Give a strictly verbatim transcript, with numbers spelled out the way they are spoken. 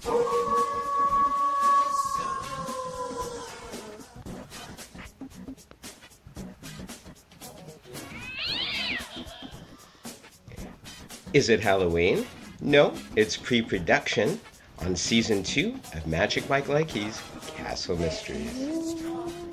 Is it Halloween? No, it's pre-production on season two of Magic Mike Likey's Castle Mysteries.